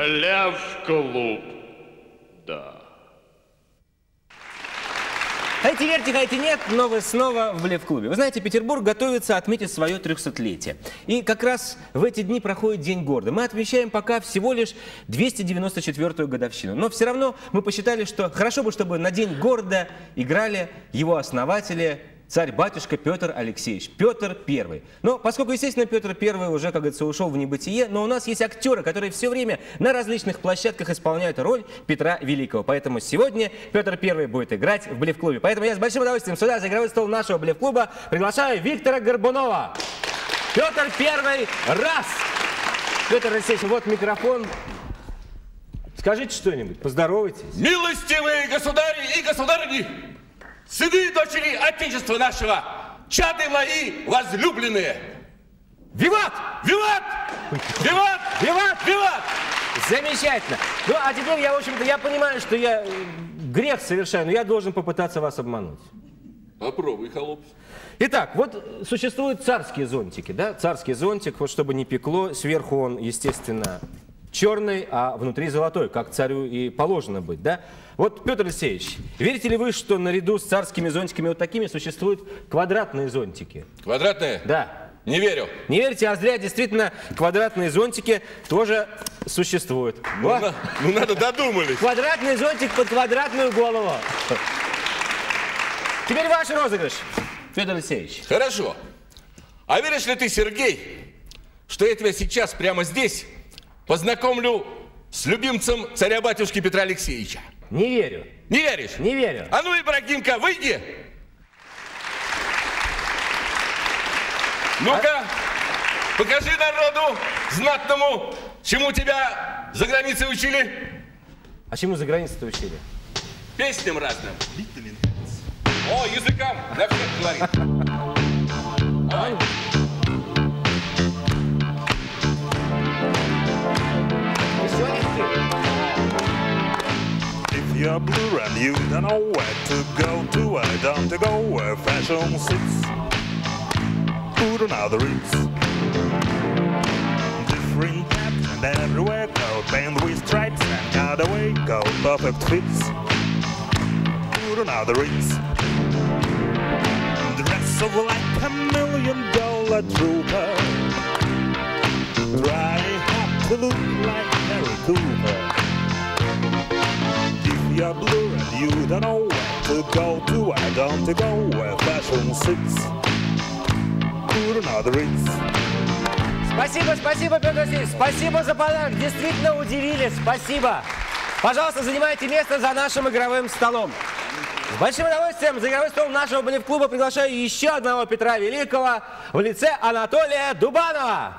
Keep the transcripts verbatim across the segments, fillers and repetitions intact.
Блеф-клуб. Да. Хотите верьте, хотите нет, но вы снова в Блеф-клубе. Вы знаете, Петербург готовится отметить свое трехсотлетие. И как раз в эти дни проходит День города. Мы отмечаем пока всего лишь двести девяносто четвёртую годовщину. Но все равно мы посчитали, что хорошо бы, чтобы на День города играли его основатели, царь-батюшка Петр Алексеевич, Петр Первый. Но поскольку, естественно, Петр Первый уже, как говорится, ушел в небытие, но у нас есть актеры, которые все время на различных площадках исполняют роль Петра Великого. Поэтому сегодня Петр Первый будет играть в Блеф-клубе. Поэтому я с большим удовольствием сюда, за игровой стол нашего Блеф-клуба, приглашаю Виктора Горбунова. Петр Первый, раз! Петр Алексеевич, вот микрофон. Скажите что-нибудь, поздоровайтесь. Милостивые государи и государыни! Сыны и дочери Отечества нашего, чады мои возлюбленные! Виват! Виват! Виват! Виват! Виват! Замечательно. Ну, а теперь я, в общем-то, я понимаю, что я грех совершаю, но я должен попытаться вас обмануть. Попробуй, холоп. Итак, вот существуют царские зонтики, да? Царский зонтик, вот чтобы не пекло, сверху он, естественно, черный, а внутри золотой, как царю и положено быть, да? Вот, Петр Алексеевич, верите ли вы, что наряду с царскими зонтиками вот такими существуют квадратные зонтики? Квадратные? Да. Не верю. Не верите, а зря, действительно, квадратные зонтики тоже существуют. Ну, на, ну надо додумались. Квадратный зонтик под квадратную голову. Теперь ваш розыгрыш, Петр Алексеевич. Хорошо. А веришь ли ты, Сергей, что я тебя сейчас прямо здесь познакомлю с любимцем царя-батюшки Петра Алексеевича? Не верю. Не веришь? Не верю. А ну, Ибрагимка, выйди! Ну-ка, а... покажи народу знатному, чему тебя за границей учили. А чему за границей-то учили? Песням разным. О, языкам на всех говорит. Давай. If you're blue and you don't know where to go to, I don't go where fashion sits. Put on other rings. Different hats and everywhere coat, band with stripes and cutaway coat, perfect fits. Put on other rings. Dress up like a million dollar trooper. Try hard to look like Harry Cooper. If you're blue and you don't know where to go to, I don't go where fashion sits. Put on other rings. Спасибо, спасибо, Петр Алексеевич. Спасибо за подарок. Действительно удивили. Спасибо. Пожалуйста, занимайте место за нашим игровым столом. С большим удовольствием за игровой стол нашего Блеф-клуба приглашаю еще одного Петра Великого в лице Анатолия Дубанова.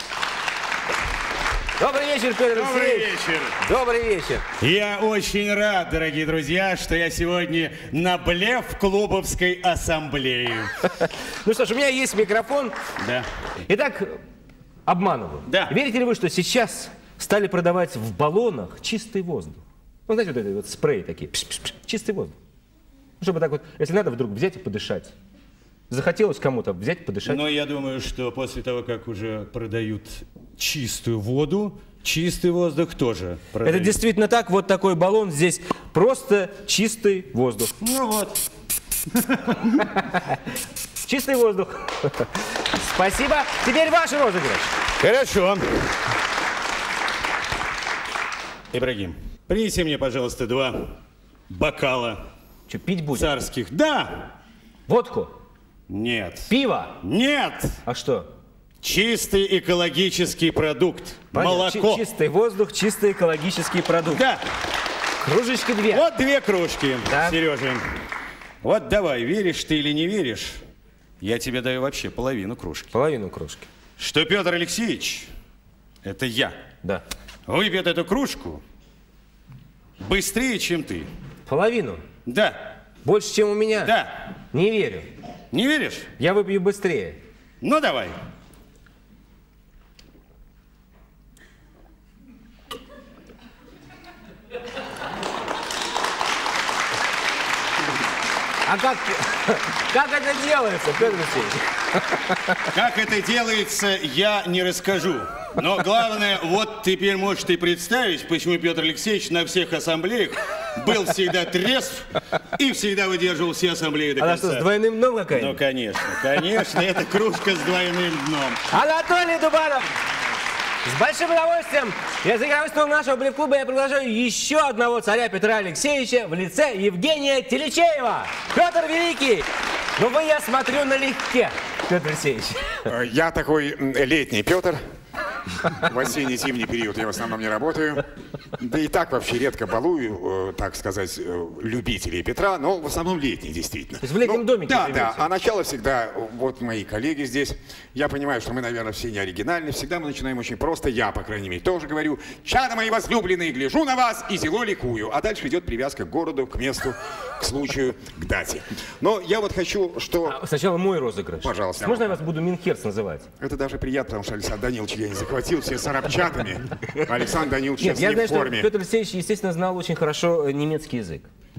Добрый вечер, Петр Алексеевич. Добрый вечер. Добрый вечер. Я очень рад, дорогие друзья, что я сегодня на Блеф-клубовской ассамблее. Ну что ж, у меня есть микрофон. Да. Итак, обманываю. Да. Верите ли вы, что сейчас стали продавать в баллонах чистый воздух? Ну, знаете, вот это вот спреи такие. Пш -пш -пш, чистый воздух. Чтобы так вот, если надо, вдруг взять и подышать. Захотелось кому-то взять и подышать. Но я думаю, что после того, как уже продают чистую воду, чистый воздух тоже продают. Это действительно так. Вот такой баллон. Здесь просто чистый воздух. Ну вот. Чистый воздух. Спасибо. Теперь ваш розыгрыш. Хорошо. Ибрагим, принеси мне, пожалуйста, два бокала. Что, пить будем? Царских. Да. Водку? Нет. Пиво? Нет. А что? Чистый экологический продукт. Понятно. Молоко. Чистый воздух, чистый экологический продукт. Да. Кружечки две. Вот две кружки, да. Сережа. Вот давай, веришь ты или не веришь, я тебе даю вообще половину кружки. Половину кружки. Что Петр Алексеевич, это я, да. выпьет эту кружку быстрее, чем ты. Половину? Да. Больше, чем у меня? Да. Не верю. Не веришь? Я выпью быстрее. Ну, давай. А как, как это делается, Петр Алексеевич? Как это делается, я не расскажу. Но главное, вот теперь можешь ты представить, почему Петр Алексеевич на всех ассамблеях был всегда трезв и всегда выдерживал все ассамблеи до Она конца. что, с двойным дном какая-нибудь? Ну, конечно, конечно, это кружка с двойным дном. Анатолий Дубанов! С большим удовольствием я за гостем нашего блеф-клуба я приглашаю еще одного царя Петра Алексеевича в лице Евгения Телечеева. Петр Великий! Ну вы, я смотрю, налегке, Петр Алексеевич. Я такой летний Петр. В осенне-зимний период я в основном не работаю. Да и так вообще редко балую, э, так сказать, э, любителей Петра, но в основном летний, действительно. То есть в летнем Ну, домике Да, живете? да. А начало всегда, вот мои коллеги здесь, я понимаю, что мы, наверное, все не оригинальны. Всегда мы начинаем очень просто. Я, по крайней мере, тоже говорю: чада мои возлюбленные, гляжу на вас и зело ликую. А дальше идет привязка к городу, к месту, к случаю, к дате. Но я вот хочу, что... А сначала мой розыгрыш. Пожалуйста. Можно я вас буду Минхерц называть? Это даже приятно, потому что Александр Данилович я не захватил, все с арабчатами. Александр Данилович Нет, сейчас я не знаю, в форме. что Петр Алексеевич, естественно, знал очень хорошо э, немецкий язык.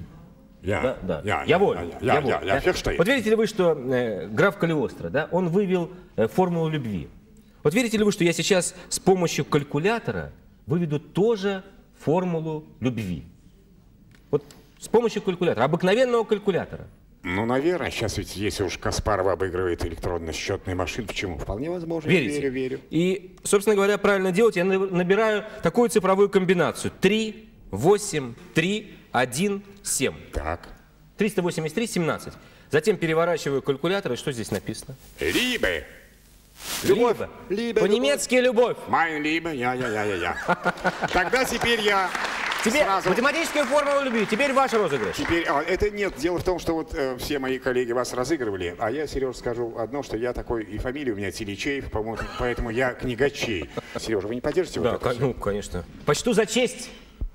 Я, Да, да. я, Я, я, воль. я, я, воль, я, да? я Ферштейн. Вот верите ли вы, что э, граф Калиостро, да, он вывел э, формулу любви? Вот верите ли вы, что я сейчас с помощью калькулятора выведу тоже формулу любви? Вот с помощью калькулятора, обыкновенного калькулятора. Ну, наверное, сейчас ведь, если уж Каспарова обыгрывает электронно-счетные машины, почему? Вполне возможно. Верите? Верю, верю. И, собственно говоря, правильно делать, я на- набираю такую цифровую комбинацию. три, восемь, три, один, семь. Так. триста восемьдесят три, семнадцать. Затем переворачиваю калькулятор, и что здесь написано? Либе. Любовь. Либо. Либо. По-немецки любовь. Майн либо, я, я, я, я, я. Тогда теперь я Тебе сразу... математическая формула любви. Теперь ваш розыгрыш. Теперь, а, это нет, дело в том, что вот э, все мои коллеги вас разыгрывали, а я, Сереж, скажу одно, что я такой, и фамилия у меня Телечеев, по-моему, поэтому я книгачей. Сережа, вы не поддержите Да, вот это? ко- ну, конечно. Почту за честь.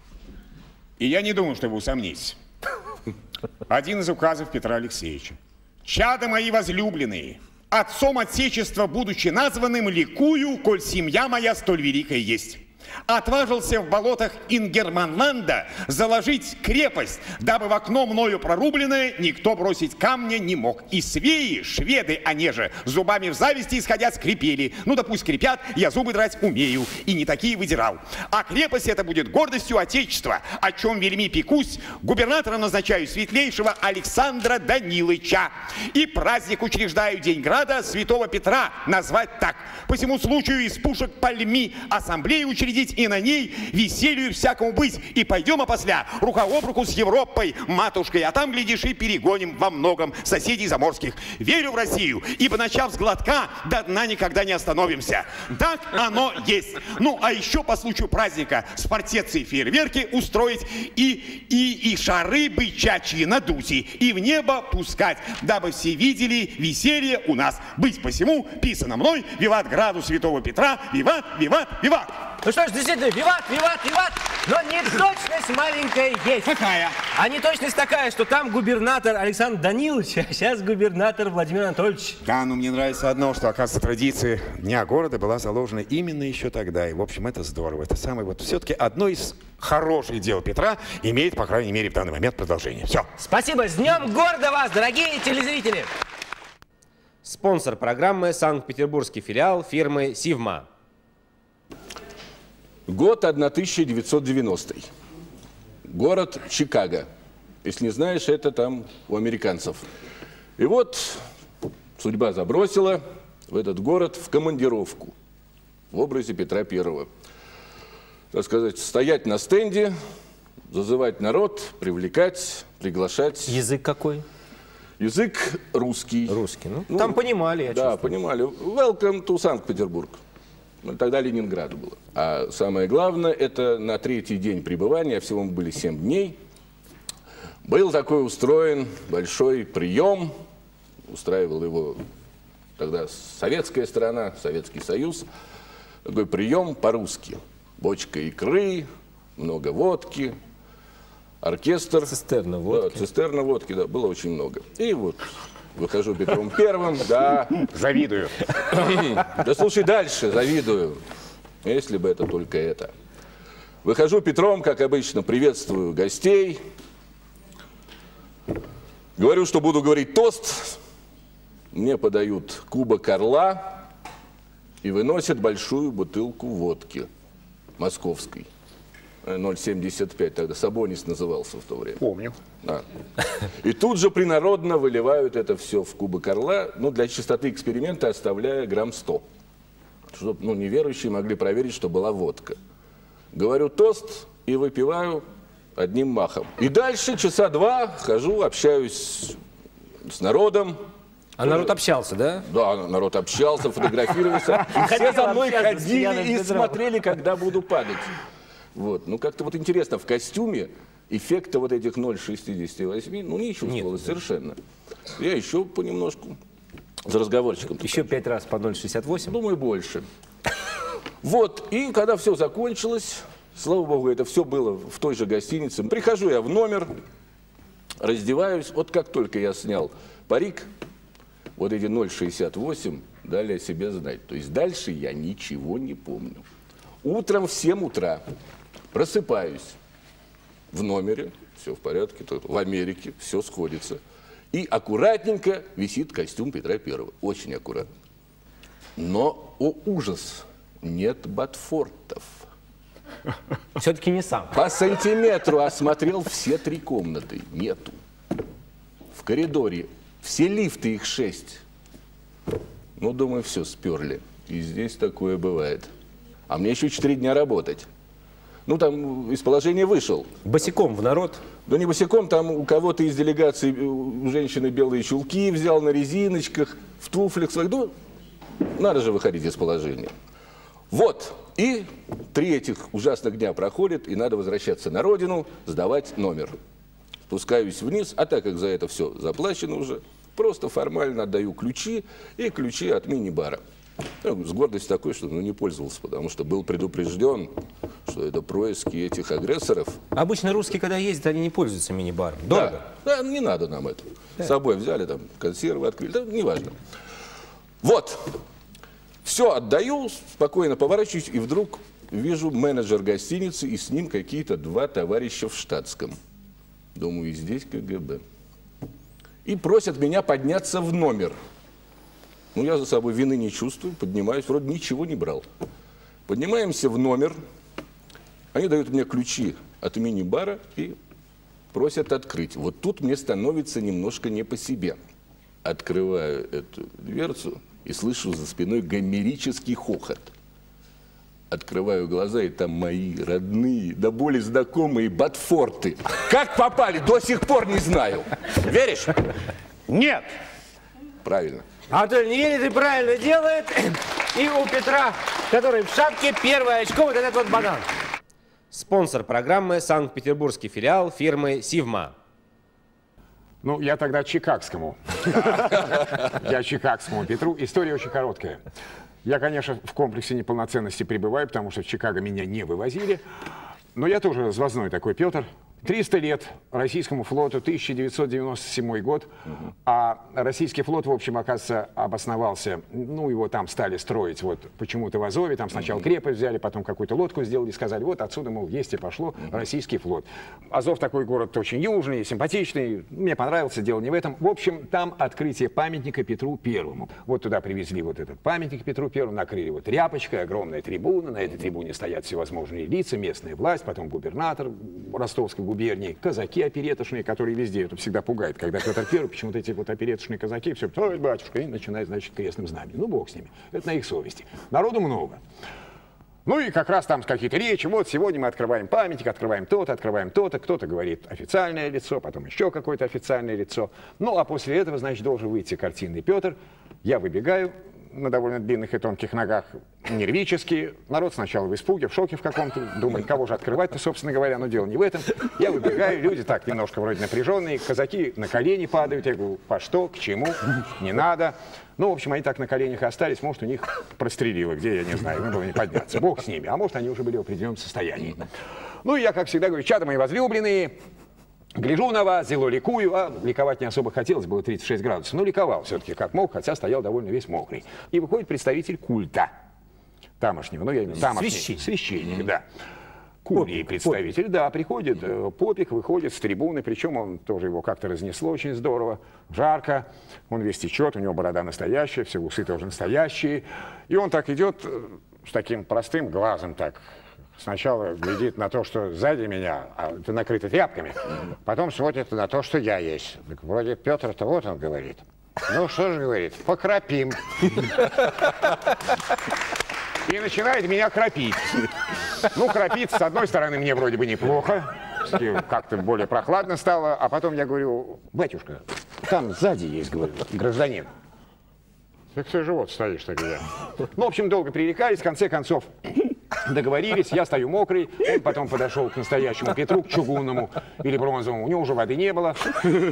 И я не думаю, что вы усомнитесь. Один из указов Петра Алексеевича. «Чада мои возлюбленные, отцом Отечества, будучи названным, ликую, коль семья моя столь великая есть. Отважился в болотах Ингерманланда заложить крепость, дабы в окно мною прорубленное никто бросить камня не мог. И свеи, шведы, они же, зубами в зависти исходя скрипели. Ну да пусть скрипят, я зубы драть умею, и не такие выдирал. А крепость эта будет гордостью Отечества, о чем вельми пекусь, губернатором назначаю светлейшего Александра Данилыча. И праздник учреждаю День Града Святого Петра назвать так. По всему случаю из пушек пальми ассамблею учредить и на ней веселью всякому быть. И пойдем опосля рука об руку с Европой, матушкой, а там, глядишь, и перегоним во многом соседей заморских. Верю в Россию, ибо, начав с глотка, до дна никогда не остановимся. Так оно есть. Ну, а еще по случаю праздника спартеции фейерверки устроить и, и, и шары бычачьи надуть, и в небо пускать, дабы все видели веселье у нас. Быть посему писано мной, виват граду Святого Петра, виват, виват, виват. Ну что ж, действительно, виват, виват, виват, но неточность маленькая есть. Какая? А неточность такая, что там губернатор Александр Данилович, а сейчас губернатор Владимир Анатольевич. Да, ну мне нравится одно, что, оказывается, традиция Дня города была заложена именно еще тогда. И, в общем, это здорово. Это самое вот все-таки одно из хороших дел Петра имеет, по крайней мере, в данный момент продолжение. Все. Спасибо, с Днем города вас, дорогие телезрители! Спонсор программы — Санкт-Петербургский филиал фирмы «Сивма». Год тысяча девятьсот девяностый. Город Чикаго. Если не знаешь, это там у американцев. И вот судьба забросила в этот город в командировку в образе Петра Первого. Так сказать, стоять на стенде, зазывать народ, привлекать, приглашать. Язык какой? Язык русский. Русский. Ну, Ну, там понимали, я Да, чувствую. понимали. Welcome to Санкт-Петербург. Ну, тогда Ленинград было. А самое главное, это на третий день пребывания, а всего мы были семь дней, был такой устроен большой прием. Устраивал его тогда советская сторона, Советский Союз. Такой прием по-русски. Бочка икры, много водки, оркестр. Цистерна водки. Да, цистерна водки, да, было очень много. И вот выхожу Петром Первым, да. Завидую. Да слушай дальше, завидую. Если бы это только это. Выхожу Петром, как обычно, приветствую гостей. Говорю, что буду говорить тост. Мне подают кубок орла. и выносят большую бутылку водки московской. ноль семьдесят пять, тогда Сабонис назывался в то время. Помню. Да. И тут же принародно выливают это все в кубок орла, ну, для чистоты эксперимента оставляя грамм сто. Чтобы, ну, неверующие могли проверить, что была водка. Говорю тост и выпиваю одним махом. И дальше часа два хожу, общаюсь с народом. А народ общался, да? Да, народ общался, фотографировался. И все за мной ходили и смотрели, когда буду падать. Вот. Ну, как-то вот интересно, в костюме эффекта вот этих ноль шестьдесят восемь, ну, не чувствовалось совершенно. Я еще понемножку за разговорчиком. Еще пять раз по ноль шестьдесят восемь? Думаю, больше. Вот, и когда все закончилось, слава богу, это все было в той же гостинице. Прихожу я в номер, раздеваюсь. Вот как только я снял парик, вот эти ноль шестьдесят восемь дали о себе знать. То есть дальше я ничего не помню. Утром в семь утра просыпаюсь в номере, все в порядке, в Америке, все сходится. И аккуратненько висит костюм Петра Первого. Очень аккуратно. Но, о ужас, нет ботфортов. Все-таки не сам. По сантиметру осмотрел все три комнаты. Нету. В коридоре все лифты, их шесть. Ну, думаю, все, сперли. И здесь такое бывает. А мне еще четыре дня работать. Ну, там из положения вышел. Босиком в народ? Да не босиком, там у кого-то из делегации у женщины белые чулки взял на резиночках, в туфлях своих. Ну, надо же выходить из положения. Вот. И три этих ужасных дня проходит, и надо возвращаться на родину, сдавать номер. Спускаюсь вниз, а так как за это все заплачено уже, просто формально отдаю ключи и ключи от мини-бара. Ну, с гордостью такой, что ну, не пользовался, потому что был предупрежден, что это происки этих агрессоров. Обычно русские, когда ездят, они не пользуются мини-баром. Дорого? Да, да, не надо нам это. Да. С собой взяли, там, консервы открыли, да, неважно. Вот. Все отдаю, спокойно поворачиваюсь, и вдруг вижу менеджер гостиницы, и с ним какие-то два товарища в штатском. Думаю, и здесь КГБ. И просят меня подняться в номер. Ну, я за собой вины не чувствую, поднимаюсь, вроде ничего не брал. Поднимаемся в номер, они дают мне ключи от мини-бара и просят открыть. Вот тут мне становится немножко не по себе. Открываю эту дверцу и слышу за спиной гомерический хохот. Открываю глаза, и там мои родные, до боли знакомые ботфорты. Как попали, до сих пор не знаю. Веришь? Нет. Правильно. Анатолий не верит и правильно делает. И у Петра, который в шапке, первое очко, вот этот вот банан. Спонсор программы — Санкт-Петербургский филиал фирмы «Сивма». Ну, я тогда чикагскому. Я чикагскому Петру. История очень короткая. Я, конечно, в комплексе неполноценности пребываю, потому что в Чикаго меня не вывозили. Но я тоже развозной такой Петр. триста лет российскому флоту, тысяча девятьсот девяносто седьмой год. Угу. А российский флот, в общем, оказывается, обосновался, ну, его там стали строить вот почему-то в Азове. Там сначала угу. крепость взяли, потом какую-то лодку сделали, сказали, вот отсюда, мол, есть и пошло угу. российский флот. Азов такой город очень южный, симпатичный. Мне понравился, дело не в этом. В общем, там открытие памятника Петру Первому. Вот туда привезли вот этот памятник Петру Первому, накрыли вот тряпочкой, огромная трибуна. На этой трибуне стоят всевозможные лица, местная власть, потом губернатор ростовской губернии, казаки опереточные, которые везде, это всегда пугает, когда Петр Первый, почему-то эти вот опереточные казаки, все, ой, батюшка, и начинает, значит, крестным знаменем. Ну, бог с ними, это на их совести. Народу много. Ну и как раз там какие-то речи, вот сегодня мы открываем памятник, открываем то-то, открываем то-то, кто-то говорит официальное лицо, потом еще какое-то официальное лицо. Ну, а после этого, значит, должен выйти картинный Петр, я выбегаю, на довольно длинных и тонких ногах, нервически. Народ сначала в испуге, в шоке в каком-то, думает, кого же открывать-то, собственно говоря, но дело не в этом. Я выбегаю, люди так немножко вроде напряженные, казаки на колени падают, я говорю, по что, к чему, не надо. Ну, в общем, они так на коленях и остались, может, у них прострелило, где, я не знаю, им было не подняться, бог с ними, а может, они уже были в определенном состоянии. Ну, и я, как всегда, говорю, чада мои возлюбленные, гляжу на вас, зело ликую, а ликовать не особо хотелось, было тридцать шесть градусов, но ликовал все-таки как мог, хотя стоял довольно весь мокрый. И выходит представитель культа тамошнего, ну я имею в виду тамошний, священник, священник, да. Курии представитель, да, приходит, э, Попик выходит с трибуны, причем он тоже его как-то разнесло очень здорово, жарко, он весь течет, у него борода настоящая, все усы тоже настоящие, и он так идет э, с таким простым глазом так. Сначала глядит на то, что сзади меня, а это накрыто тряпками, потом смотрит на то, что я есть. Так вроде Петр-то вот он говорит. Ну что же говорит, покропим. И начинает меня кропить. Ну, кропить, с одной стороны, мне вроде бы неплохо, как-то более прохладно стало, а потом я говорю, батюшка, там сзади есть, говорю, гражданин. Так ты же вот стоишь тогда. Ну, в общем, долго пререкались, в конце концов договорились, я стою мокрый, он потом подошел к настоящему Петру, к чугунному или бронзовому, у него уже воды не было.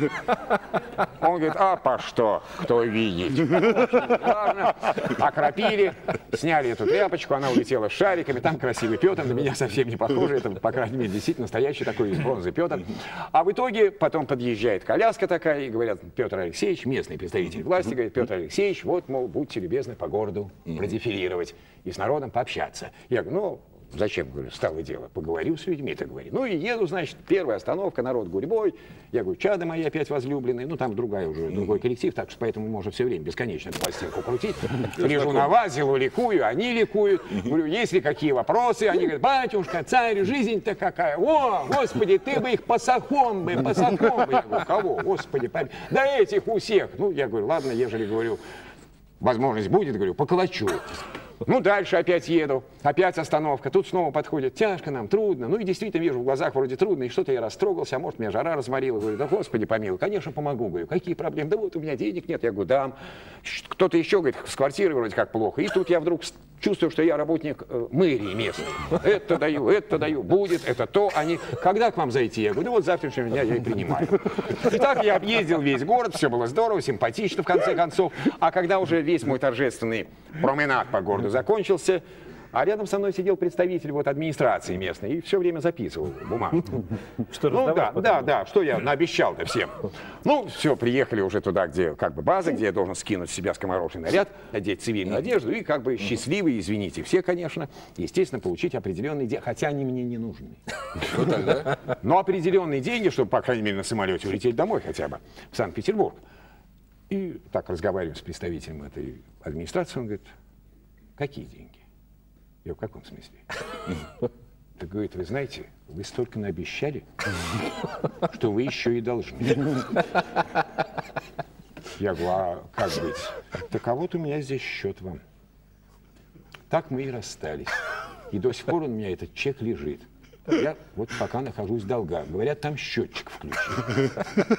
Он говорит, а по что, кто видит. Ладно, окропили, сняли эту тряпочку, она улетела с шариками, там красивый Петр, на меня совсем не похоже, это, по крайней мере, действительно настоящий такой из бронзы Петр. А в итоге потом подъезжает коляска такая, и говорят, Петр Алексеевич, местный представитель власти, говорит, Петр Алексеевич, вот, мол, будьте любезны по городу продефилировать и с народом пообщаться. Я говорю, ну, зачем, говорю, стало дело, поговорю с людьми, так говорю. Ну и еду, значит, первая остановка, народ гурьбой. Я говорю, чада мои опять возлюбленные, ну там другая уже, другой коллектив, так что поэтому можно все время бесконечно эту пластинку крутить. Лежу на вазе, ликую, они ликуют. Говорю, есть ли какие вопросы? Они говорят, батюшка, царь, жизнь-то какая. О, Господи, ты бы их пасахом бы, пасахом бы. Я говорю, кого? Господи, память. Да этих у всех. Ну, я говорю, ладно, ежели, говорю, возможность будет, говорю, поколочу. Ну, дальше опять еду, опять остановка, тут снова подходит, тяжко нам, трудно. Ну и действительно вижу в глазах вроде трудно, и что-то я растрогался, а может меня жара разморила. Говорю, да Господи помилуй, конечно помогу. Говорю, какие проблемы? Да вот у меня денег нет. Я говорю, дам. Кто-то еще, говорит, с квартирой вроде как плохо. И тут я вдруг чувствую, что я работник э, мэрии местной. Это даю, это даю, будет, это то. Они, когда к вам зайти? Я говорю, да вот завтрашнего дня я и принимаю. И так я объездил весь город, все было здорово, симпатично в конце концов. А когда уже весь мой торжественный променад по городу закончился, а рядом со мной сидел представитель вот администрации местной и все время записывал бумажку. Что, ну да, да, да, что я наобещал-то всем. Ну, все, приехали уже туда, где как бы база, где я должен скинуть с себя скомороший наряд, одеть цивильную одежду и как бы счастливый, извините, все, конечно, естественно, получить определенные деньги, хотя они мне не нужны. Но определенные деньги, чтобы, по крайней мере, на самолете улететь домой хотя бы, в Санкт-Петербург. И так разговариваем с представителем этой администрации, он говорит, какие деньги? Я в каком смысле? Так говорит, вы знаете, вы столько наобещали, что вы еще и должны. Я говорю, а как быть? Так а вот у меня здесь счет вам. Так мы и расстались. И до сих пор у меня этот чек лежит. Я вот пока нахожусь в долгах. Говорят, там счетчик включен.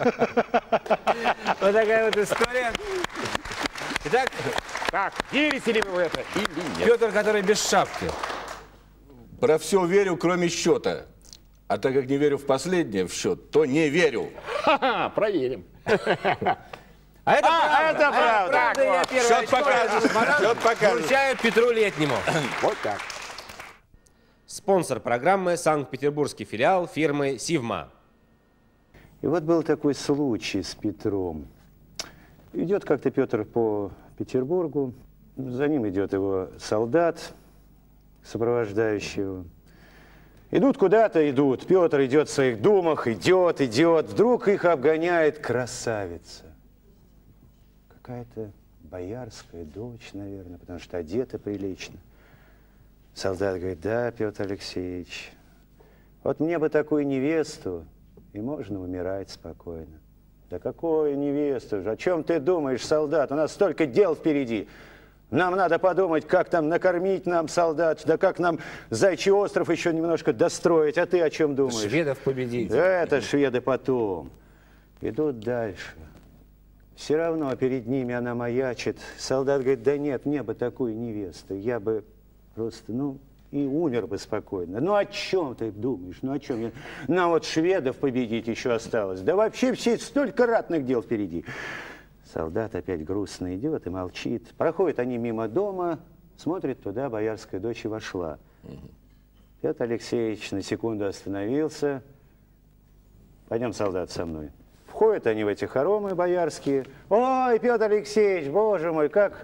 Вот такая вот история. Итак, так, верите ли вы в это или нет? Петр, который без шапки. Про все верю, кроме счета. А так как не верю в последнее, в счет, то не верю. Ха-ха, проверим. А это А, правда. это правда. А это Так я вот. первый Счет очко покажет. я Счет покажет. вручаю Петру Летнему. Вот так. Спонсор программы — Санкт-Петербургский филиал фирмы «Сивма». И вот был такой случай с Петром. Идет как-то Петр по Петербургу, за ним идет его солдат, сопровождающий его. Идут куда-то, идут. Петр идет в своих думах, идет, идет. Вдруг их обгоняет красавица. Какая-то боярская дочь, наверное, потому что одета прилично. Солдат говорит, да, Петр Алексеевич, вот мне бы такую невесту, и можно умирать спокойно. Да какую невесту? О чем ты думаешь, солдат? У нас столько дел впереди. Нам надо подумать, как там накормить нам солдат, да как нам Зайчий остров еще немножко достроить. А ты о чем думаешь? Шведов победить. Это шведы потом. Идут дальше. Все равно перед ними она маячит. Солдат говорит, да нет, мне бы такую невесту. Я бы просто, ну, и умер бы спокойно. Ну, о чем ты думаешь? Ну, о чем? Нам вот шведов победить еще осталось. Да вообще все столько ратных дел впереди. Солдат опять грустно идет и молчит. Проходят они мимо дома, смотрит туда, боярская дочь и вошла. Угу. Петр Алексеевич на секунду остановился. Пойдем, солдат, со мной. Входят они в эти хоромы боярские. Ой, Петр Алексеевич, боже мой, как...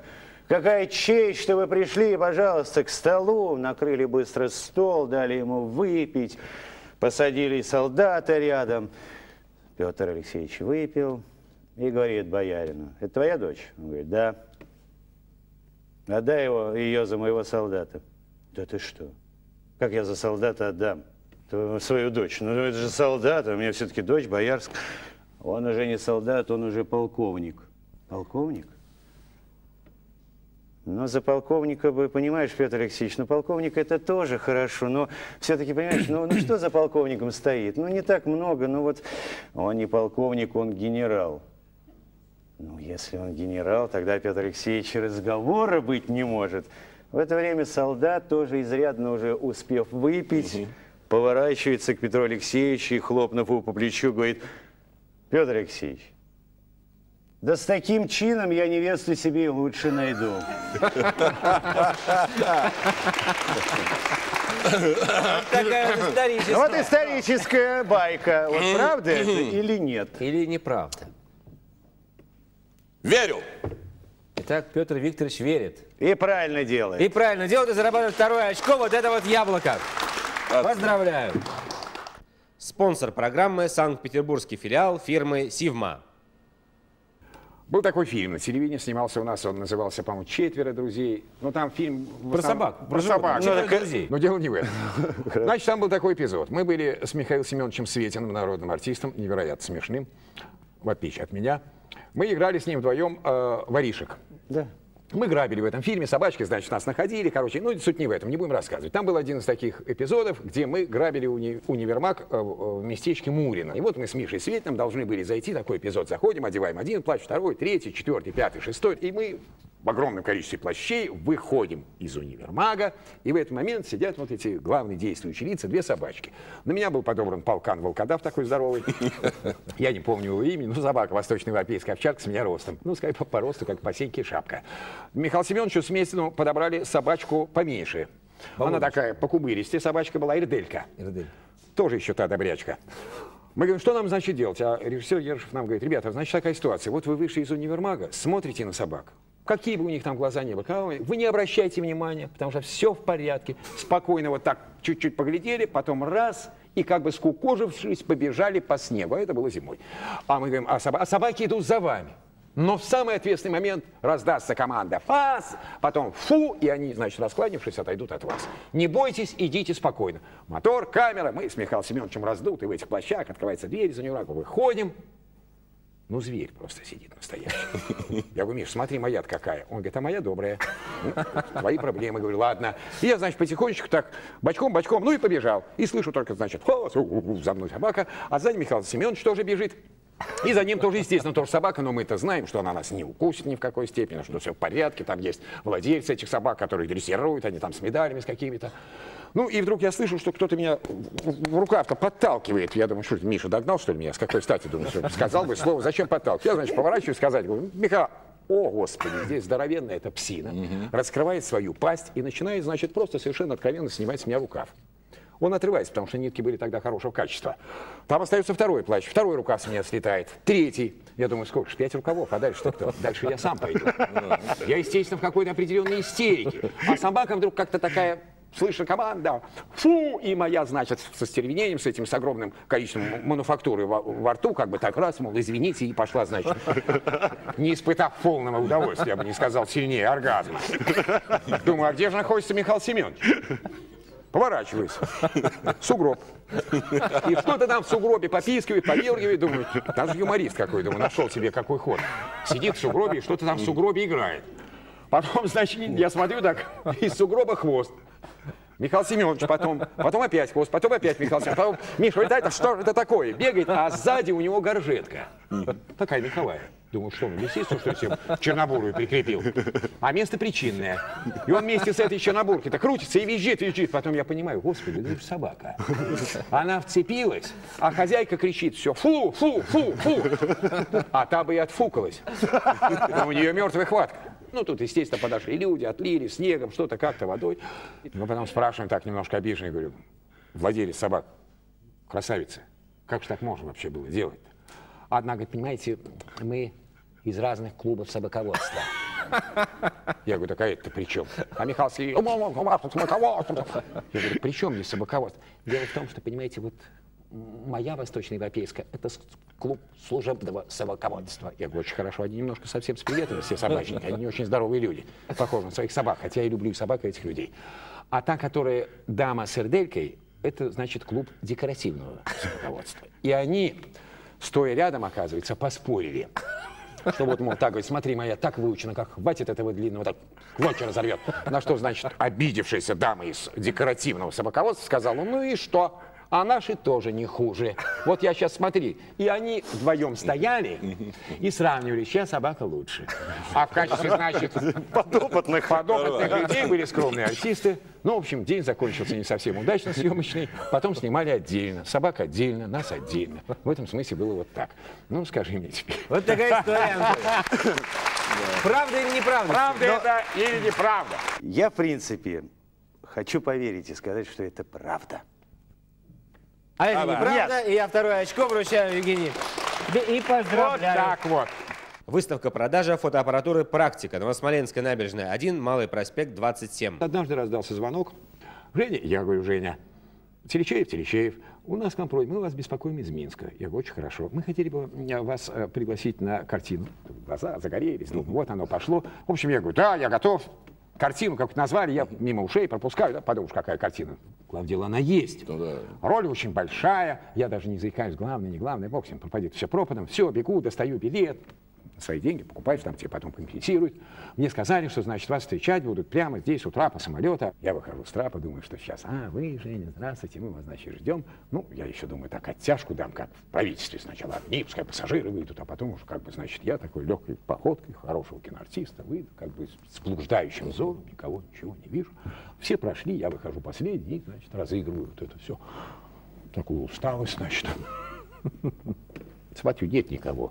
Какая честь, что вы пришли, пожалуйста, к столу. Накрыли быстро стол, дали ему выпить, посадили солдата рядом. Петр Алексеевич выпил и говорит боярину: это твоя дочь? Он говорит: да. Отдай его, ее за моего солдата. Да ты что? Как я за солдата отдам свою дочь? Ну это же солдат, а у меня все-таки дочь боярская. Он уже не солдат, он уже полковник. Полковник? Ну, за полковника бы, понимаешь, Петр Алексеевич, ну, полковник это тоже хорошо, но все-таки, понимаешь, ну, ну, что за полковником стоит? Ну, не так много, ну, вот он не полковник, он генерал. Ну, если он генерал, тогда, Петр Алексеевич, разговора быть не может. В это время солдат, тоже изрядно уже успев выпить, угу. поворачивается к Петру Алексеевичу и, хлопнув его по плечу, говорит: Петр Алексеевич, да с таким чином я невесту себе и лучше найду. Вот историческая байка. Вот правда это или нет? Или неправда? Верю. Итак, Петр Викторович верит. И правильно делает. И правильно делает, и зарабатывает второе очко. Вот это вот яблоко. Поздравляю. Спонсор программы — санкт-петербургский филиал фирмы «Сивма». Был такой фильм, на телевидении снимался у нас, он назывался, по-моему, «Четверо друзей». Ну, там фильм... Про собак. Про собак. Ну, друзей. Но дело не в этом. Значит, там был такой эпизод. Мы были с Михаилом Семеновичем Светиным, народным артистом, невероятно смешным, в отличие от меня. Мы играли с ним вдвоем э, воришек. Да. Мы грабили в этом фильме, собачки, значит, нас находили, короче, ну, суть не в этом, не будем рассказывать. Там был один из таких эпизодов, где мы грабили уни универмаг э, в местечке Мурино. И вот мы с Мишей Светиным должны были зайти, такой эпизод, заходим, одеваем один плащ, второй, третий, четвертый, пятый, шестой, и мы в огромном количестве плащей выходим из универмага, и в этот момент сидят вот эти главные действующие лица, две собачки. На меня был подобран полкан волкодав такой здоровый, я не помню его имя, ну, собака восточноевропейская овчарка с меня ростом, ну, скажем, по, по росту, как посеньки шапка. Михаилу Семеновичу Сметину подобрали собачку поменьше. Она такая покубыристая собачка была, Ирделька. Ирдель. Тоже еще та добрячка. Мы говорим, что нам, значит, делать? А режиссер Ершев нам говорит: ребята, значит, такая ситуация. Вот вы вышли из универмага, смотрите на собак. Какие бы у них там глаза ни были, вы не обращайте внимания, потому что все в порядке. Спокойно вот так чуть-чуть поглядели, потом раз, и как бы скукожившись, побежали по снегу. А это было зимой. А мы говорим, а, собак, а собаки идут за вами. Но в самый ответственный момент раздастся команда «Фас!», потом «Фу!», и они, значит, раскланившись, отойдут от вас. Не бойтесь, идите спокойно. Мотор, камера, мы с Михаилом Семеновичем раздуты в этих плащах, открывается дверь из универмага, выходим. Ну, зверь просто сидит настоящий. Я говорю: Миш, смотри, моя-то какая. Он говорит: а моя добрая. Ну, твои проблемы. Говорю: ладно. И я, значит, потихонечку так, бочком-бочком, ну и побежал. И слышу только, значит, за мной собака, а сзади Михаил Семенович тоже бежит. И за ним тоже, естественно, тоже собака, но мы-то знаем, что она нас не укусит ни в какой степени, что все в порядке, там есть владельцы этих собак, которые дрессируют, они там с медалями, с какими-то. Ну, и вдруг я слышу, что кто-то меня в рукав-то подталкивает. Я думаю, что Миша догнал, что ли, меня? С какой стати, думаю, что сказал бы слово, зачем подталкивать? Я, значит, поворачиваюсь сказать, говорю: Михаил, о, Господи, здесь здоровенная эта псина, угу. раскрывает свою пасть и начинает, значит, просто совершенно откровенно снимать с меня рукав. Он отрывается, потому что нитки были тогда хорошего качества. Там остается второй плащ, второй рукав с меня слетает, третий. Я думаю, сколько же, пять рукавов, а дальше-то кто? Дальше я сам пойду. Я, естественно, в какой-то определенной истерике. А собака вдруг как-то такая... Слышу команда, фу, и моя, значит, со стервенением, с этим, с огромным количеством мануфактуры во, во рту, как бы так раз, мол, извините, и пошла, значит, не испытав полного удовольствия, я бы не сказал сильнее, оргазма. Думаю, а где же находится Михаил Семенович? Поворачиваюсь. Сугроб. И что-то там в сугробе попискивает, повергивает, думаю, даже юморист какой, думаю, нашел себе какой ход. Сидит в сугробе и что-то там в сугробе играет. Потом, значит, я смотрю так, из сугроба хвост. Михаил Семенович, потом, потом опять хвост, потом опять Михаил Семенович, потом Миша, это что это такое? Бегает, а сзади у него горжетка. Такая меховая. Думаю, что он естественно, что я себе чернобурую прикрепил. А место причинное. И он вместе с этой чернобуркой-то крутится и визжит, визжит. Потом я понимаю, господи, это же собака. Она вцепилась, а хозяйка кричит все: фу, фу, фу, фу. А та бы и отфукалась. У нее мертвая хватка. Ну, тут, естественно, подошли люди, отлили снегом, что-то как-то водой. Мы потом спрашиваем так немножко обиженно, говорю: владелец собак, красавица, как же так можно вообще было делать? Одна говорит: понимаете, мы из разных клубов собаководства. Я говорю, так а это при чем? А Михаил Сергеевич, я говорю, при чем здесь собаководство? Дело в том, что, понимаете, вот моя восточноевропейская, это клуб служебного собаководства. Я говорю, очень хорошо, они немножко совсем сприветаны, все собачники, они не очень здоровые люди, похожи на своих собак, хотя я люблю и собак, и этих людей. А та, которая дама с эрделькой, это, значит, клуб декоративного собаководства. И они, стоя рядом, оказывается, поспорили. Что вот, мол, так, говорит, смотри, моя так выучена, как хватит этого длинного, так клочья разорвет. На что, значит, обидевшаяся дама из декоративного собаководства сказала, ну и что? А наши тоже не хуже. Вот я сейчас смотри. И они вдвоем стояли и сравнивали, чья собака лучше. А в качестве, значит, подопытных, подопытных людей были скромные артисты. Ну, в общем, день закончился не совсем удачно съемочный. Потом снимали отдельно. Собак отдельно, нас отдельно. В этом смысле было вот так. Ну, скажи мне теперь. Вот такая история. Правда или неправда? Правда это или неправда? Я, в принципе, хочу поверить и сказать, что это правда. А это неправда, и я второе очко вручаю Евгении. И поздравляю. Вот так вот. Выставка-продажа фотоаппаратуры «Практика». Новосмоленская набережная один, Малый проспект, двадцать семь. Однажды раздался звонок. Женя, я говорю, Женя, Телечеев, Телечеев, у нас к вам просьба, мы вас беспокоим из Минска. Я говорю, очень хорошо. Мы хотели бы вас пригласить на картину. Глаза загорелись, ну, вот оно пошло. В общем, я говорю, да, я готов. Картину как назвали, я мимо ушей пропускаю, да, подумаешь, какая картина. Главное дело, она есть. Ну, да. Роль очень большая, я даже не заикаюсь, главное, не главное, бог с ним, пропадет все пропадом. Все, бегу, достаю билет, свои деньги покупаешь, там тебе потом компенсируют. Мне сказали, что, значит, вас встречать будут прямо здесь, у трапа самолета. Я выхожу с трапа, думаю, что сейчас, а, вы, Женя, здравствуйте, мы вас, значит, ждем. Ну, я еще думаю, так, оттяжку дам, как в правительстве сначала. Одни, пускай пассажиры выйдут, а потом уже, как бы, значит, я такой легкой походкой хорошего киноартиста выйду, как бы с блуждающим взором, никого, ничего не вижу. Все прошли, я выхожу последний, и, значит, разыгрываю вот это все. Такую усталость, значит. Смотрю, нет никого.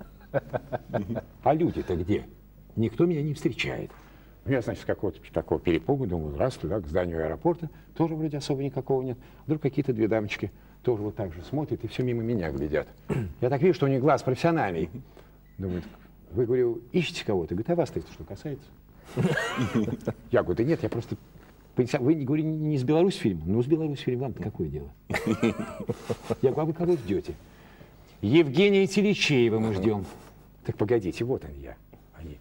А люди-то где? Никто меня не встречает. Я, значит, с какого-то такого перепугу думаю, раз туда, к зданию аэропорта, тоже вроде особо никакого нет. Вдруг какие-то две дамочки тоже вот так же смотрят и все мимо меня глядят. Я так вижу, что у них глаз профессиональный. Думаю, вы, говорю, ищете кого-то? Говорит, а вас-то это что касается? Я говорю, да нет, я просто... Вы, говорю, не из Беларуси фильм? Ну, из Беларуси фильм, вам-то какое дело? Я говорю, а вы кого ждете? Евгения Телечеева мы ждем. Так погодите, вот они я. Они.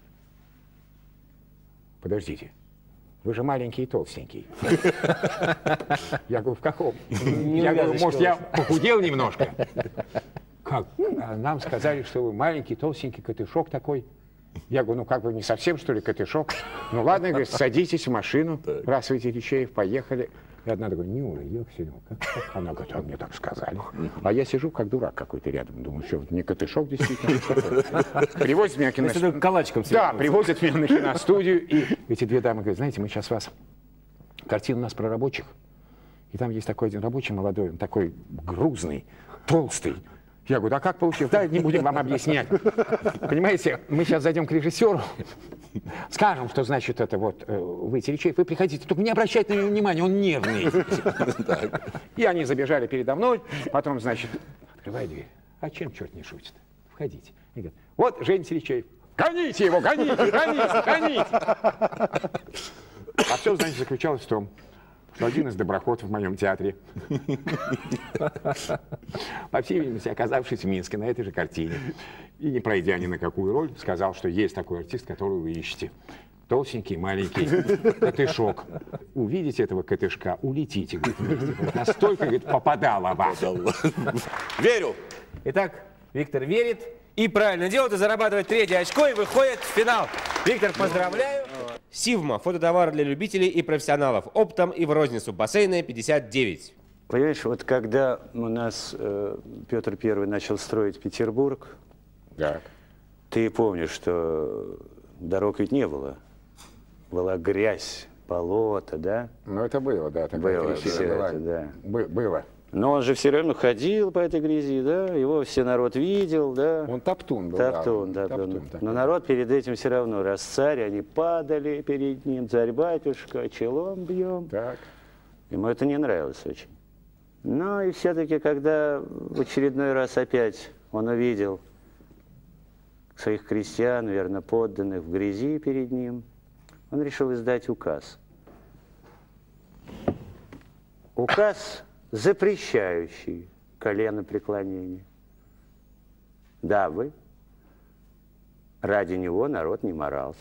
Подождите. Вы же маленький и толстенький. Я говорю, в каком? Я говорю, может, я похудел немножко? Как? Нам сказали, что вы маленький, толстенький, котышок такой. Я говорю, ну как бы не совсем, что ли, котышок? Ну ладно, говорит, садитесь в машину, раз вы Телечеев, поехали. И одна такая, Нюра, ёкселю, как, как? Она говорит, а мне так сказали. А я сижу, как дурак какой-то рядом, думаю, что, не котышок действительно. Привозят меня киностудию. Калачиком. Да, привозят меня на киностудию, и эти две дамы говорят, знаете, мы сейчас вас... Картина у нас про рабочих, и там есть такой один рабочий молодой, он такой грузный, толстый. Я говорю, а как получилось? Да, не будем вам объяснять. Понимаете, мы сейчас зайдем к режиссеру, скажем, что значит это вот, вы, Телечеев, вы приходите, только не обращайте на него внимания, он нервный. И они забежали передо мной, потом, значит, открывай дверь. А чем черт не шутит? Входите. И говорят, вот Женя Телечеев, гоните его, гоните, гоните, гоните. А все, значит, заключалось в том, что один из доброхотов в моем театре, по всей видимости, оказавшись в Минске на этой же картине, и не пройдя ни на какую роль, сказал, что есть такой артист, которого вы ищете. Толстенький, маленький, котышок. Увидите этого котышка, улетите. Говорит, настолько, говорит, попадало вам. Верю. Итак, Виктор верит и правильно делает, и зарабатывает третье очко, и выходит в финал. Виктор, поздравляю. Сивма. Фототовары для любителей и профессионалов. Оптом и в розницу. Бассейная пятьдесят девять. Понимаешь, вот когда у нас э, Петр Первый начал строить Петербург, Так. ты помнишь, что дорог ведь не было. Была грязь, болото, да? Ну, это было, да. Было все была. это, да. Бы- было. Но он же все равно ходил по этой грязи, да? Его все народ видел, да? Он топтун был. Топтун, да. Топтун, да. такой. Но народ перед этим все равно, раз царь, они падали перед ним, царь-батюшка, челом бьем. Так. Ему это не нравилось очень. Ну и все-таки, когда в очередной раз опять он увидел, своих крестьян, верно подданных, в грязи перед ним, он решил издать указ. Указ, запрещающий коленопреклонение, дабы ради него народ не морался.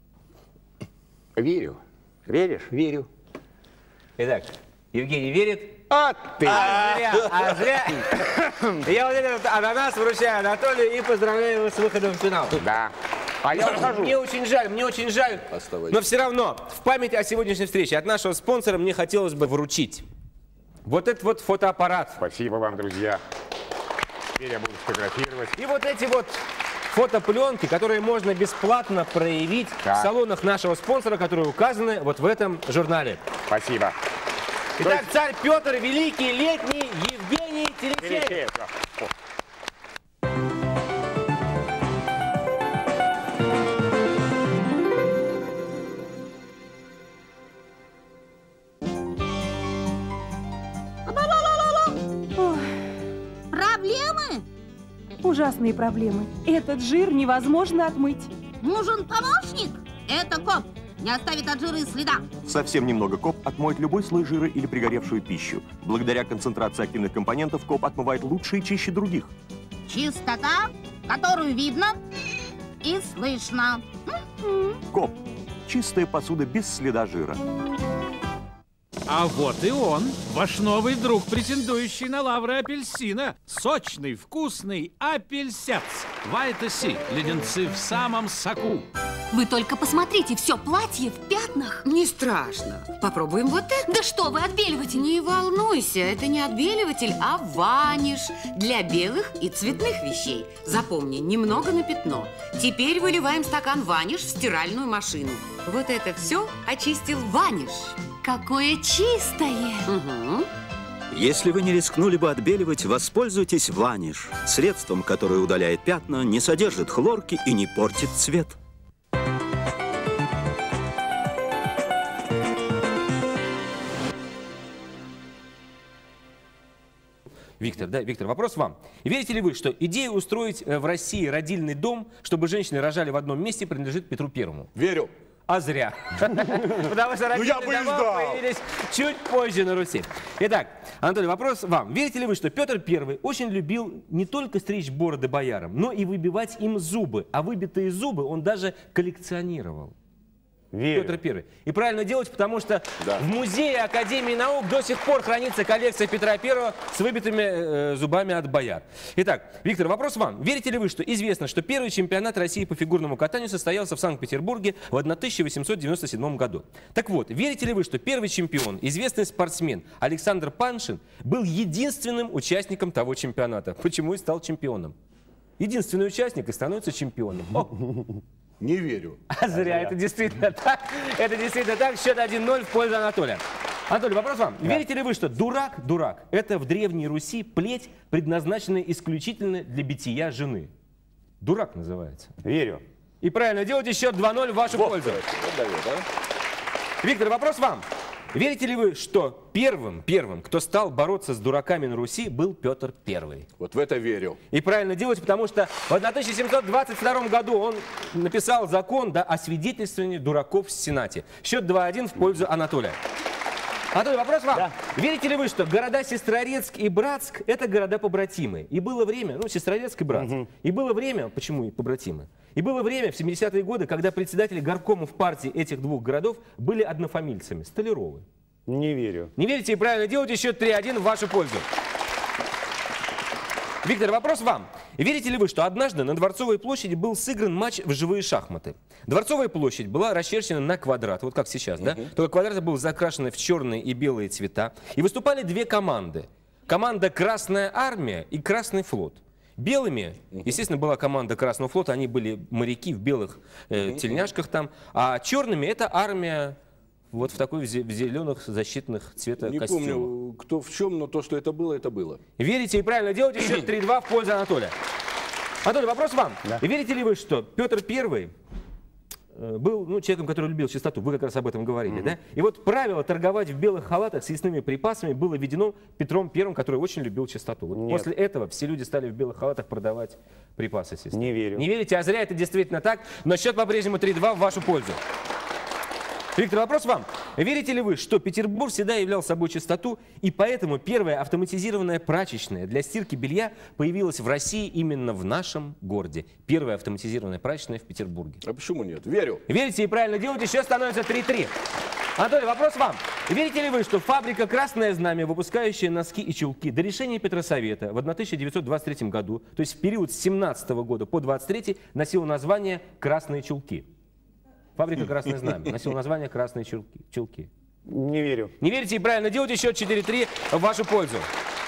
Верю. Веришь? Верю. Итак, Евгений верит. А ты! А зря, а зря. Я вот этот ананас вручаю Анатолию и поздравляю его с выходом в финал. Да. А я ухожу. Мне очень жаль, мне очень жаль. Оставайтесь. Но все равно, в память о сегодняшней встрече от нашего спонсора мне хотелось бы вручить вот этот вот фотоаппарат. Спасибо вам, друзья. Теперь я буду фотографировать. И вот эти вот фотопленки, которые можно бесплатно проявить Да. в салонах нашего спонсора, которые указаны вот в этом журнале. Спасибо. Итак, царь Петр Великий, летний, Евгений Телесеев. Телесеев, да. О. Проблемы? Ужасные проблемы. Этот жир невозможно отмыть. Нужен помощник? Это коп. Не оставит от жира и следа. Совсем немного коп отмоет любой слой жира или пригоревшую пищу. Благодаря концентрации активных компонентов коп отмывает лучше и чище других. Чистота, которую видно и слышно. Коп. Чистая посуда без следа жира. А вот и он, ваш новый друг, претендующий на лавры апельсина. Сочный, вкусный апельсяц. Вайта-Си, леденцы в самом соку. Вы только посмотрите, все платье в пятнах. Не страшно. Попробуем вот это. Да что вы, отбеливатель? Не волнуйся, это не отбеливатель, а ваниш для белых и цветных вещей. Запомни, немного на пятно. Теперь выливаем стакан ваниш в стиральную машину. Вот это все очистил ваниш. Какое чистое! Угу. Если вы не рискнули бы отбеливать, воспользуйтесь ваниш. Средством, которое удаляет пятна, не содержит хлорки и не портит цвет. Виктор, да, Виктор, вопрос вам. Верите ли вы, что идея устроить в России родильный дом, чтобы женщины рожали в одном месте, принадлежит Петру Первому? Верю. А зря. Потому что родильные дома появились чуть позже на Руси. Итак, Анатолий, вопрос вам. Верите ли вы, что Петр Первый очень любил не только стричь бороды боярам, но и выбивать им зубы? А выбитые зубы он даже коллекционировал. Верю. Петр Первый. И правильно делать, потому что Да. в музее Академии наук до сих пор хранится коллекция Петра Первого с выбитыми э, зубами от бояр. Итак, Виктор, вопрос вам. Верите ли вы, что известно, что первый чемпионат России по фигурному катанию состоялся в Санкт-Петербурге в тысяча восемьсот девяносто седьмом году? Так вот, верите ли вы, что первый чемпион, известный спортсмен Александр Паншин, был единственным участником того чемпионата? Почему и стал чемпионом? Единственный участник и становится чемпионом. О! Не верю. А зря, это действительно так. Это действительно так. Счет один ноль в пользу Анатолия. Анатолий, вопрос вам. Да. Верите ли вы, что дурак, дурак, это в Древней Руси плеть, предназначенная исключительно для бития жены? Дурак называется. Верю. И правильно делаете, счет два ноль в вашу Вот, пользу. вот дает, а? Виктор, вопрос вам. Верите ли вы, что первым, первым, кто стал бороться с дураками на Руси, был Петр Первый? Вот в это верю. И правильно делать, потому что в тысяча семьсот двадцать втором году он написал закон, да, о свидетельствовании дураков в Сенате. Счет два один в пользу Анатолия. Анатолий, вопрос вам. Да. Верите ли вы, что города Сестрорецк и Братск – это города-побратимы? И было время, ну, Сестрорецк и Братск, угу. И было время, почему и побратимы? И было время в семидесятые годы, когда председатели горкомов партии этих двух городов были однофамильцами – Столяровы. Не верю. Не верите и правильно делаете, счет три один в вашу пользу. Виктор, вопрос вам. Верите ли вы, что однажды на Дворцовой площади был сыгран матч в живые шахматы? Дворцовая площадь была расчерчена на квадрат, вот как сейчас, да? Только квадрат был закрашен в черные и белые цвета. И выступали две команды. Команда «Красная армия» и «Красный флот». Белыми, естественно, была команда Красного флота, они были моряки в белых э, тельняшках там. А черными это армия вот в такой в зеленых защитных цвета Не костюмах. помню, кто в чем, но то, что это было, это было. Верите и правильно делаете, счет три два в пользу Анатолия. Анатолий, вопрос вам. Да. Верите ли вы, что Петр Первый был ну, человеком, который любил чистоту. Вы как раз об этом говорили, mm-hmm. да? И вот правило торговать в белых халатах с съестными припасами было введено Петром Первым, который очень любил чистоту. Вот после этого все люди стали в белых халатах продавать припасы съестные. Не верю. Не верите, а зря, это действительно так. Но счет по-прежнему три-два в вашу пользу. Виктор, вопрос вам. Верите ли вы, что Петербург всегда являл собой чистоту, и поэтому первая автоматизированная прачечная для стирки белья появилась в России именно в нашем городе? Первая автоматизированная прачечная в Петербурге. А почему нет? Верю. Верите и правильно делаете, счет становится три-три. Анатолий, вопрос вам. Верите ли вы, что фабрика «Красное Знамя», выпускающая носки и чулки, до решения Петросовета в тысяча девятьсот двадцать третьем году, то есть в период с семнадцатого года по двадцать третий, носила название «Красные чулки»? Фабрика «Красное Знамя» носила название «Красные чулки». чулки. Не верю. Не верите и правильно делаете, счет четыре-три в вашу пользу.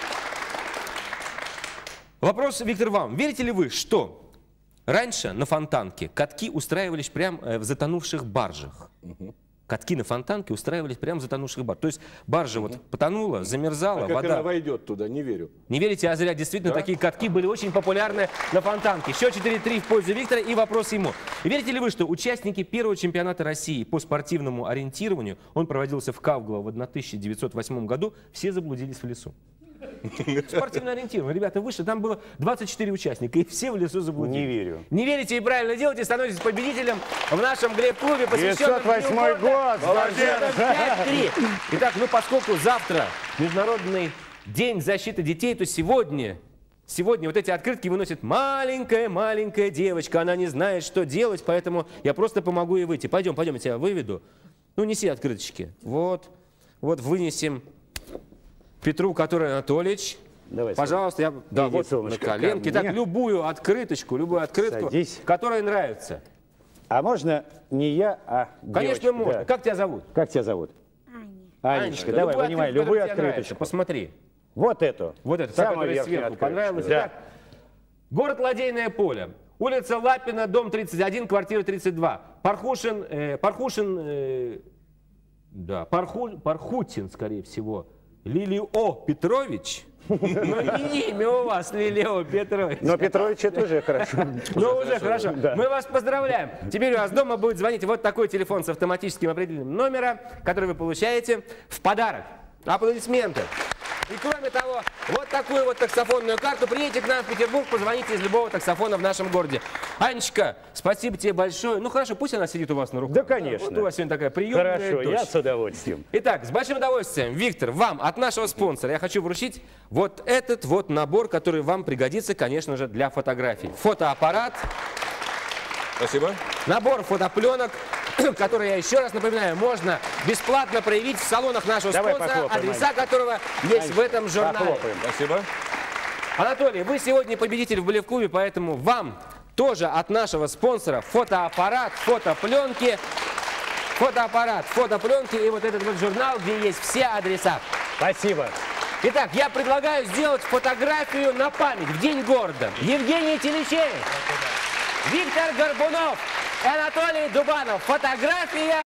Вопрос, Виктор, вам. Верите ли вы, что раньше на Фонтанке катки устраивались прямо в затонувших баржах? Угу. Катки на Фонтанке устраивались прямо в затонувших баржах. То есть баржа угу. вот потонула, замерзала, а как вода... она войдет туда? Не верю. Не верите, а зря. Действительно, да? Такие катки были очень популярны на Фонтанке. Счет четыре-три в пользу Виктора и вопрос ему. Верите ли вы, что участники первого чемпионата России по спортивному ориентированию, он проводился в Кавглово в тысяча девятьсот восьмом году, все заблудились в лесу? Спортивное ориентирование. Ребята, вышли, там было двадцать четыре участника, и все в лесу заблудились. Не верю. Не верите и правильно делаете, становитесь победителем в нашем Глеб-клубе, посвященном девятьсот восьмой год! пять-три. Итак, ну поскольку завтра Международный день защиты детей, то сегодня... Сегодня вот эти открытки выносит маленькая-маленькая девочка. Она не знает, что делать, поэтому я просто помогу ей выйти. Пойдем, пойдем, я тебя выведу. Ну, неси открыточки. Вот, вот вынесем Петру, который Анатольевич. Давай, пожалуйста, я да, вот солнышко, на коленке. Так, любую открыточку, любую открытку, Садись. которая нравится. А можно не я, а Конечно, девочка, можно. Да. Как тебя зовут? Как тебя зовут? Аня. Анечка, давай, любую вынимай открытку, любую которая тебе открыточку. нравится. Посмотри. Вот эту. Вот эту, самую которая верхнюю сверху открыточку. понравилась. Да. Итак, город Ладейное поле. Улица Лапина, дом тридцать один, квартира тридцать два. Пархушин, э, Пархушин, э, да, Парху, Пархутин, скорее всего. Лилио Петрович. Ну, не имя у вас, Лилио Петрович. Но Петрович это уже хорошо. Ну, уже хорошо. Мы вас поздравляем. Теперь у вас дома будет звонить вот такой телефон с автоматическим определением номера, который вы получаете в подарок. Аплодисменты. И кроме того, вот такую вот таксофонную карту. Приедете к нам в Петербург, позвоните из любого таксофона в нашем городе. Анечка, спасибо тебе большое. Ну хорошо, пусть она сидит у вас на руках. Да, конечно. Вот у вас сегодня такая приемная Хорошо, дочь. я с удовольствием. Итак, с большим удовольствием, Виктор, вам от нашего спонсора я хочу вручить вот этот вот набор, который вам пригодится, конечно же, для фотографий. Фотоаппарат. Спасибо. Набор фотопленок, который, я еще раз напоминаю, можно бесплатно проявить в салонах нашего Давай спонсора, похлопаем, адреса Ань. которого есть Ань, в этом журнале. Похлопаем. Спасибо. Анатолий, вы сегодня победитель в Блеф-клубе, поэтому вам тоже от нашего спонсора фотоаппарат, фотопленки, фотоаппарат, фотопленки и вот этот вот журнал, где есть все адреса. Спасибо. Итак, я предлагаю сделать фотографию на память в День города. Евгений Теличеев, Виктор Горбунов, Анатолий Дубанов. Фотография